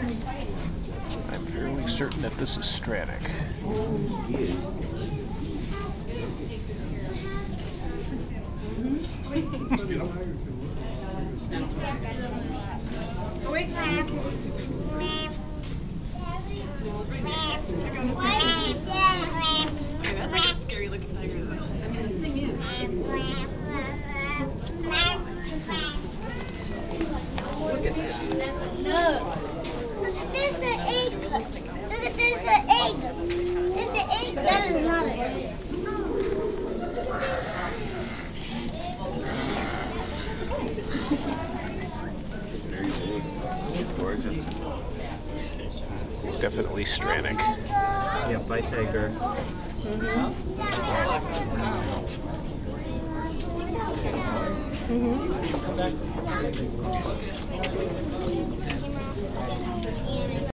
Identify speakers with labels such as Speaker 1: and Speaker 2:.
Speaker 1: I'm fairly certain that this is Stratic.
Speaker 2: Awake, Sam. That's like a scary looking tiger, though. I mean, the thing is, look at that.
Speaker 3: No. There's the egg. There's the egg. There's the egg. That is not an egg.
Speaker 1: Gorgeous. Definitely Stratic.
Speaker 4: Yeah, by tiger.
Speaker 3: Mm-hmm.